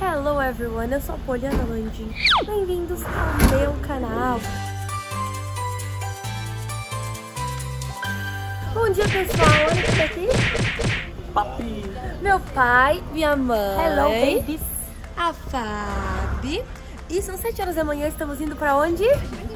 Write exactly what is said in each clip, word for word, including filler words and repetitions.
Hello everyone, eu sou a Poliana Landim. Bem-vindos ao meu canal. Bom dia, pessoal. Olha quem tá aqui. Papi. Meu pai, minha mãe. Hello, babies. A Fabi. E são sete horas da manhã, estamos indo pra onde?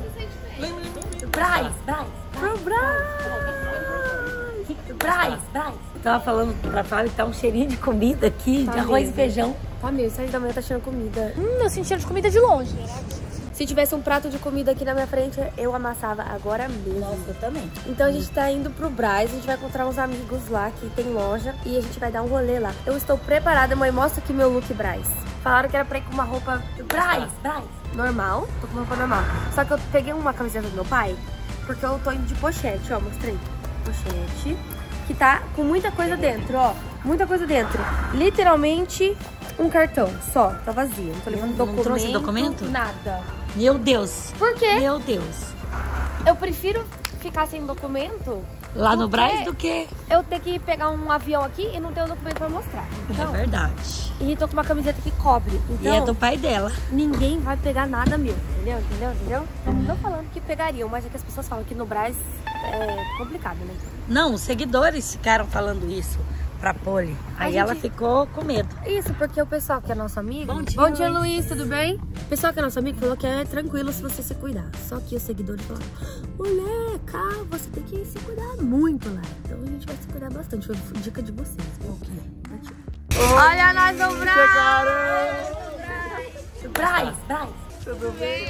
Braz, Braz. Pro Braz. Braz, Braz. Eu tava falando pra Fábio que tá um cheirinho de comida aqui, Tá de arroz mesmo. e feijão. Tá mesmo, sete da manhã tá cheirando comida. Hum, eu senti cheiro de comida de longe. Se tivesse um prato de comida aqui na minha frente, eu amassava agora mesmo. Nossa, eu também. Então a gente tá indo pro Braz, a gente vai encontrar uns amigos lá que tem loja e a gente vai dar um rolê lá. Eu estou preparada, mãe, mostra aqui meu look Braz. Falaram que era pra ir com uma roupa Braz, Braz. Normal, tô com uma roupa normal. Só que eu peguei uma camiseta do meu pai, porque eu tô indo de pochete, ó, mostrei. Pochete, que tá com muita coisa dentro, ó. Muita coisa dentro. Literalmente um cartão só, tá vazio. Não tô levando Não documento. trouxe documento? Nada. Meu Deus. Por quê? Meu Deus. Eu prefiro ficar sem documento Lá no Por quê? Braz do que? eu ter que pegar um avião aqui e não ter o documento pra mostrar. Então, É verdade. e tô com uma camiseta que cobre. Então, E é do pai dela. ninguém vai pegar nada meu. Entendeu? Entendeu? Entendeu? Não falando que pegariam, mas é que as pessoas falam que no Braz é complicado, né? Não, os seguidores ficaram falando isso pra Poli. Aí gente- ela ficou com medo. Isso, porque o pessoal que é nosso amigo... Bom dia, Bom dia, Luiz. Luiz, tudo bem? O pessoal que é nosso amigo falou que é tranquilo se você se cuidar. Só que os seguidores falaram, mulher, cara, você tem que se cuidar muito lá. Então a gente vai se cuidar bastante. Foi dica de vocês. Olha nós no Braz! Braz, Braz. Tudo bem?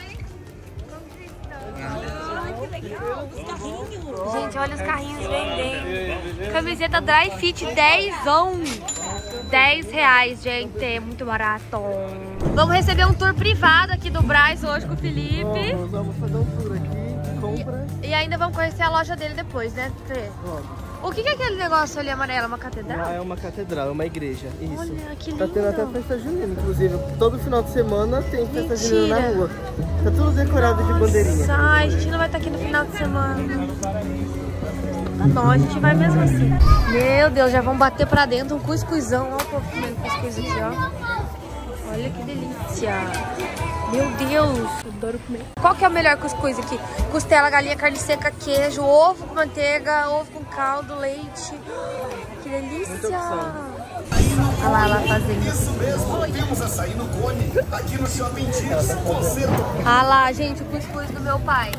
Gente, olha os carrinhos vendendo. Camiseta Dry Fit dezão. dez reais, gente. É muito barato. Vamos receber um tour privado aqui do Braz hoje com o Felipe. Nós vamos fazer um tour aqui, compra. E ainda vamos conhecer a loja dele depois, né, Fê? Vamos. O que que é aquele negócio ali amarelo? Uma catedral? Lá é uma catedral, é uma igreja. Isso. Olha, que Tá tendo até lindo. festa junina, inclusive. Todo final de semana tem festa junina na Mentira. rua. Tá tudo decorado de bandeirinha. Ai, a gente não vai estar aqui no final de semana. Tá bom, a gente vai mesmo assim. Meu Deus, já vão bater pra dentro um cuscuzão. Olha o povo comendo cuscuz aqui, ó. Olha que delícia. Meu Deus, eu adoro comer. Qual que é o melhor cuscuz aqui? Costela, galinha, carne seca, queijo, ovo com manteiga, ovo com caldo, leite. Que delícia. Olha lá, ela fazendo. Voltemos a sair no Cone, aqui no Shopping Dias. Concerto. Olha lá, gente, o cuscuz do meu pai.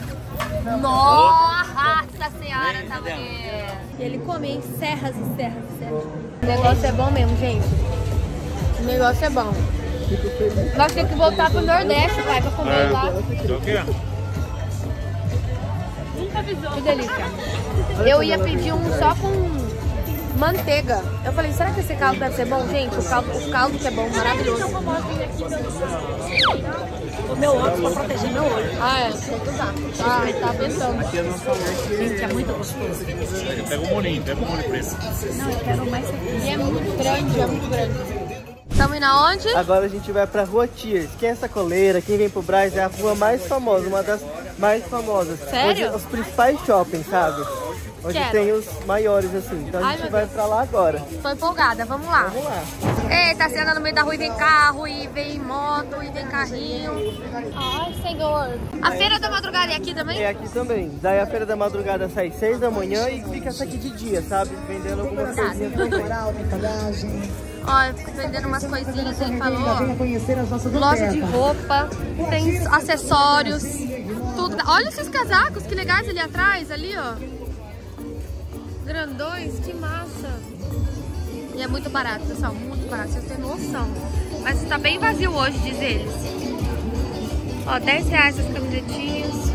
Nossa senhora, tá bonito. E ele come em serras e serras e serras. O negócio é bom mesmo, gente. O negócio é bom. Nós temos que voltar pro Nordeste, pai, pra comer lá. Que delícia. Eu ia pedir um só com manteiga. Eu falei, será que esse caldo deve ser bom? Gente, o caldo, o caldo que é bom, maravilhoso. O meu óculos pra proteger meu olho. Ah, é, tem que usar. Ah, tá pensando. Gente, é muito gostoso. Pega o molinho, pega o molho preto. Não, eu quero mais aqui. E é muito grande, é muito grande. Estamos indo aonde? Agora a gente vai pra Rua Tears. Quem é sacoleira, quem vem pro Braz, é a rua mais famosa, uma das mais famosas. Sério? Onde, os principais shoppings, sabe? Onde Quero. tem os maiores, assim. Então a Ai, gente meu vai Deus. pra lá agora. Tô empolgada, vamos lá. Vamos lá. Eita, você anda no meio da rua e vem carro, e vem moto, e vem carrinho. Ai, senhor. A feira da madrugada é aqui também? É aqui também. Daí a feira da madrugada sai seis da manhã e fica essa aqui de dia, sabe? Vendendo algumas coisinhas também. Ó, eu fico vendendo umas coisinhas, ele falou, ó. Loja de roupa, tem acessórios, tudo. Olha esses casacos, que legais ali atrás, ali, ó. Grandões, que massa. E é muito barato, pessoal, muito barato, vocês têm noção. Mas está bem vazio hoje, diz eles. Ó, dez reais as camisetinhas.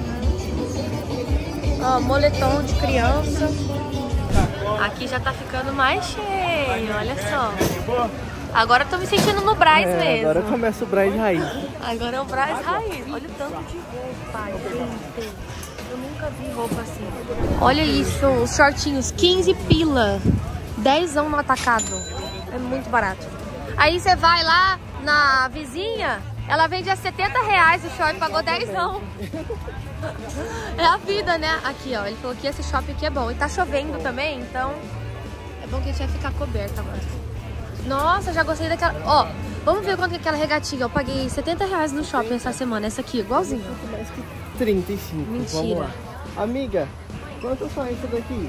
Ó, moletom de criança. Aqui já tá ficando mais cheio, olha só. Agora eu tô me sentindo no Braz É, mesmo. agora começa o Braz raiz. Agora é o Braz raiz. Olha o tanto de roupa, gente. Eu nunca vi roupa assim. Olha isso, os shortinhos, quinze pila. dezão no atacado. É muito barato. Aí você vai lá na vizinha, ela vende a setenta reais o short, pagou dezão. É a vida, né? Aqui, ó, ele falou que esse shopping aqui é bom. E tá chovendo também, então é bom que a gente vai ficar coberto agora. Nossa, já gostei daquela... Ó, Vamos ver quanto é aquela regatinha. Eu paguei setenta reais no shopping essa semana. Essa aqui, igualzinho. Mais que trinta e cinco. Mentira. Vamos lá. Amiga, quanto só isso daqui?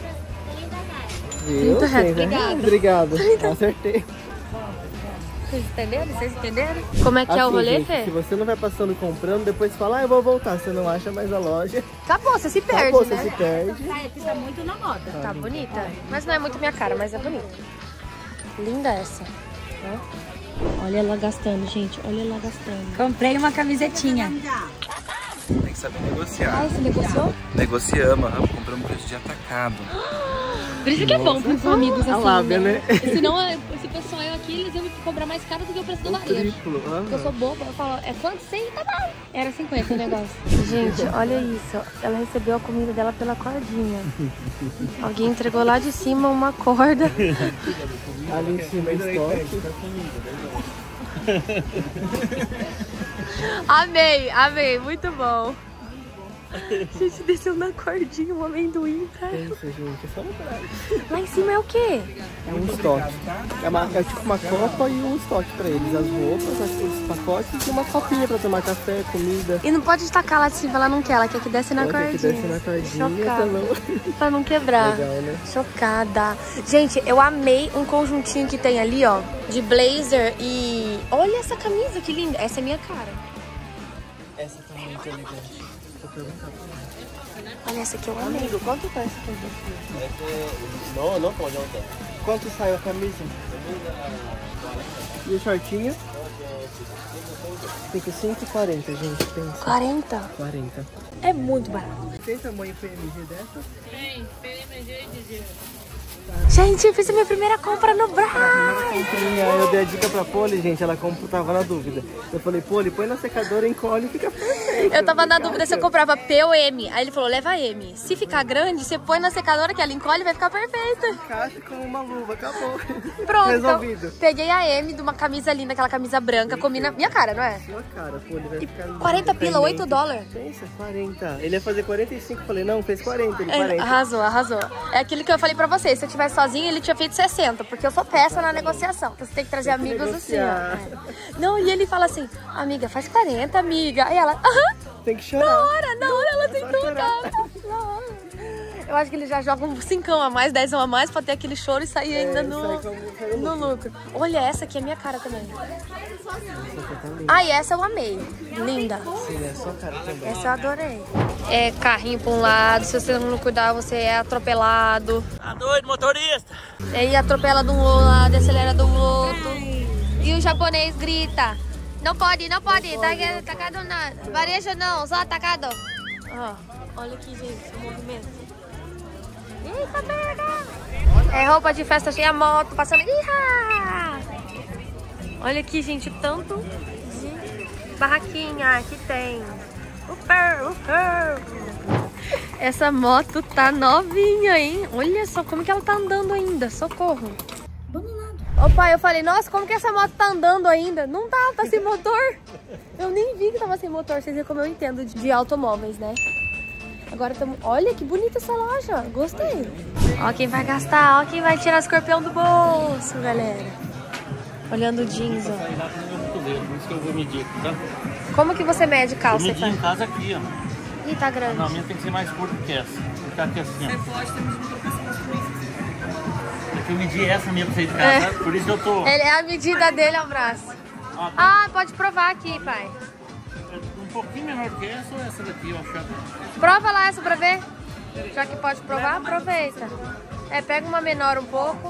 trinta reais. Obrigada. Obrigado. Acertei. Vocês entenderam? Vocês entenderam? Como é que assim, é o rolê, gente, Fê? se você não vai passando comprando, depois fala, ah, eu vou voltar. Você não acha mais a loja. Acabou, você se perde, Acabou, né? você se perde. Tá muito na moda. Tá bonita. Mas não é muito minha cara, mas é bonita. Linda essa. Ó. Olha ela gastando, gente. Olha ela gastando. Comprei uma camisetinha. Tem que saber negociar. Ah, você negociou? Negociamos, aham, compramos preço de atacado. Por isso que é bom pros amigos assim, A lábia, né? Senão, se o pessoal eu aqui, eles iam me cobrar mais caro do que o preço do varejo. Triplo. Porque eu sou boba, eu falo, é quanto? cem? Tá bom. Era cinquenta o negócio. Gente, olha isso. Ela recebeu a comida dela pela cordinha. Alguém entregou lá de cima uma corda. Ali em cima é estoque. Amei, amei. Muito bom. A gente desceu na cordinha um amendoim, cara. Isso, gente, é só atrás. Lá em cima é o quê? É um estoque. É, uma, é tipo uma copa e um estoque pra eles. As roupas, os pacotes e uma copinha pra tomar café, comida. E não pode tacar lá de cima, ela não quer, ela quer que desce na Ela quer que cordinha. desce na cordinha Chocada. pra não- Pra não quebrar. Legal, né? Chocada. Gente, eu amei um conjuntinho que tem ali, ó, de blazer e... Olha essa camisa, que linda. Essa é minha cara. Essa tá muito elegante. Vou perguntar pra ela. Olha essa aqui, eu amei. Amigo, quanto tá essa camisa? Não, não pode ontem. Quanto saiu a camisa? E o shortinho? cinquenta e cinco e quarenta, gente. Pensa. quarenta? quarenta. É muito barato. Tem tamanho P M G dessa? Tem, P M G e D G. Gente, eu fiz a minha primeira compra no Brás. Eu dei a dica pra Poli, gente, ela comprou, tava na dúvida. Eu falei, Poli, põe na secadora, encolhe e fica perfeito. Eu tava na dúvida se eu comprava P ou M. Aí ele falou, leva M. Se ficar grande, você põe na secadora que ela encolhe e vai ficar perfeita. Encaixa como uma luva, acabou. Pronto, Resolvido. então, peguei a M de uma camisa linda, aquela camisa branca, combina minha cara, não é? Sua cara, Poli, vai ficar quarenta pila, oito dólares. Pensa, quarenta. Ele ia fazer quarenta e cinco, eu falei, não, fez quarenta, ele É, quarenta. arrasou, arrasou. É aquilo que eu falei pra vocês, se eu tivesse sozinho, ele tinha feito sessenta, porque eu sou peça na negociação. Então você tem que trazer Tem que amigos assim, negociar. ó. É. Não, e ele fala assim, amiga, faz quarenta, amiga. Aí ela, aham, Tem que chorar. na hora, na hora ela tem Só tudo, chorar. cara. Na hora. Eu acho que ele já joga um cincão a mais, dezão a mais, pra ter aquele choro e sair ainda no, sai como- sai no no lucro. Olha, essa aqui é minha cara também. Ah, e essa eu amei. Linda. Sim, é só cara também. Essa eu adorei. É carrinho pra um lado, se você não cuidar, você é atropelado. Tá doido, motorista? E aí atropela de um lado, acelera do outro. E o japonês grita. Não pode, não pode, tá atacado não. Varejo não, só atacado. Ó, olha aqui, gente, o movimento. Eita, pega! É roupa de festa cheia, moto passando. Iha! Olha aqui, gente, tanto de barraquinha que tem. Uper, uper. Essa moto tá novinha, hein? Olha só como que ela tá andando ainda. Socorro. Ô pai, eu falei, nossa, como que essa moto tá andando ainda? Não tá, tá sem motor. Eu nem vi que tava sem motor. Vocês viram como eu entendo de, de automóveis, né? Agora tamo... Olha que bonita essa loja. Gostei. Ó quem vai gastar, ó quem vai tirar o escorpião do bolso, galera. Olhando o jeans, ó. Por isso que eu vou medir aqui, tá? Como que você mede Eu calça, medi pai? em casa aqui, ó. Ih, tá grande. Não, a minha tem que ser mais curta que essa. Vou ficar aqui assim, ó. É que eu medi essa minha pra sair de casa, É. sabe? Por isso que eu tô... Ele é a medida dele ao braço. Ó, Ah, pode provar aqui, pai. um pouquinho menor que essa ou essa daqui, eu acho. Prova lá essa pra ver. Já que pode provar, aproveita. É, pega uma menor um pouco.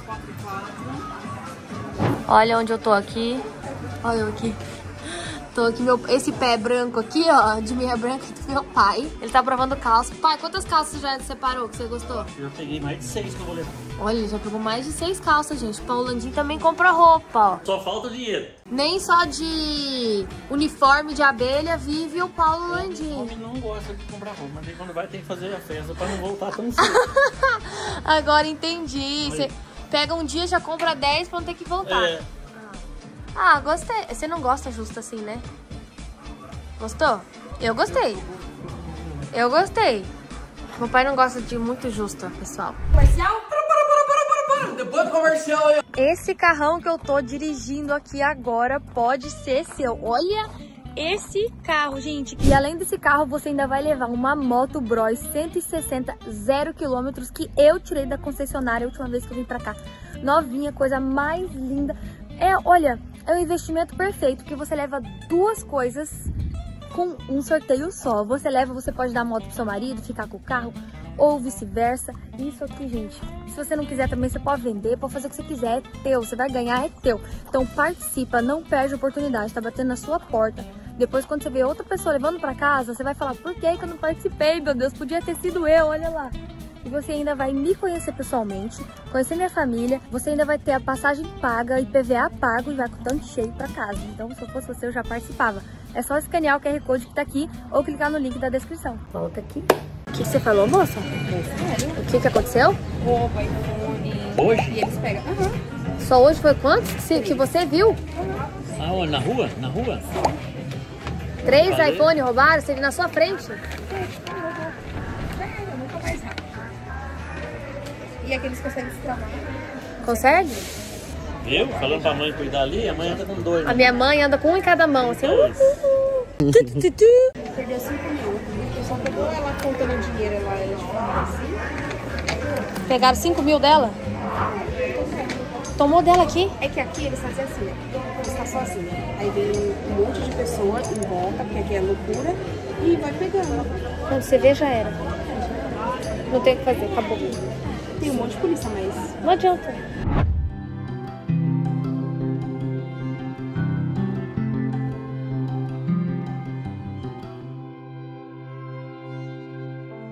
Olha onde eu tô aqui. Olha eu aqui. Tô aqui, meu, esse pé branco aqui, ó, de meia branca do meu pai. Ele tá provando calça. Pai, quantas calças você já separou que você gostou? Eu já peguei mais de seis que eu vou levar. Olha, ele já pegou mais de seis calças, gente. O Paulandinho também compra roupa, ó. Só falta dinheiro. Nem só de uniforme de abelha vive o Paulo Landim. Homem não gosta de comprar roupa, mas aí quando vai tem que fazer a festa pra não voltar tão cedo. Agora entendi. Você pega um dia, já compra dez pra não ter que voltar. É. Ah, gostei. Você não gosta justo assim, né? Gostou? Eu gostei. Eu gostei. Meu pai não gosta de muito justa, pessoal. Comercial? Para, para, para, para, para, para. depois do comercial aí. Esse carrão que eu tô dirigindo aqui agora pode ser seu. Olha esse carro, gente. E além desse carro, você ainda vai levar uma moto Bros cento e sessenta, zero quilômetros, que eu tirei da concessionária a última vez que eu vim pra cá. Novinha, coisa mais linda. É, olha, é um investimento perfeito, porque você leva duas coisas com um sorteio só. Você leva, você pode dar a moto pro seu marido, ficar com o carro, ou vice-versa. Isso aqui, gente, se você não quiser também, você pode vender, pode fazer o que você quiser, é teu, você vai ganhar, é teu. Então participa, não perde a oportunidade, tá batendo na sua porta. Depois, quando você vê outra pessoa levando pra casa, você vai falar, por que que eu não participei, meu Deus, podia ter sido eu, olha lá. E você ainda vai me conhecer pessoalmente, conhecer minha família, você ainda vai ter a passagem paga, I P V A pago e vai com o tanque cheio pra casa. Então, se eu fosse você, eu já participava. É só escanear o Q R Code que tá aqui ou clicar no link da descrição. Volta aqui. O que, que você falou, moça? É, o que que aconteceu? Roubo, iPhone. Hoje? E eles pegam. Aham. Só hoje foi quantos que, que você viu? Ah, ó, na rua? Na rua? Três Valeu. iPhone roubaram? Você viu na sua frente? E aqueles conseguem se travar. Consegue? Viu? Falando pra mãe cuidar ali, a mãe anda com dois. A minha mãe anda com um em cada mão, assim. Dois. Perdeu cinco mil. O pessoal pegou ela contando dinheiro lá, ela de forma assim. Pegaram cinco mil dela? Tomou dela aqui? É que aqui eles fazem assim, você está sozinho. Aí vem um monte de pessoa em volta, porque aqui é loucura, e vai pegando. Quando você vê, já era. Não tem o que fazer, acabou. Tem um monte de polícia, mas não adianta.